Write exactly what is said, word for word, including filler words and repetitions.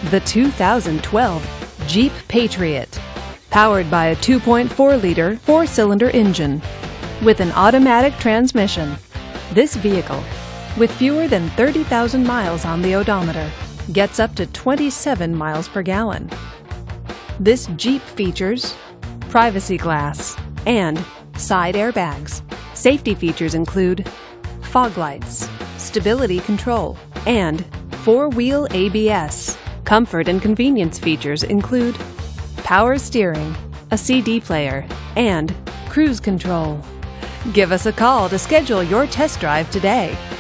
the two thousand twelve Jeep Patriot. Powered by a two point four liter four-cylinder engine with an automatic transmission. This vehicle, with fewer than thirty thousand miles on the odometer, gets up to twenty-seven miles per gallon. This Jeep features privacy glass and side airbags. Safety features include fog lights, stability control, and four-wheel A B S. Comfort and convenience features include power steering, a C D player, and cruise control. Give us a call to schedule your test drive today.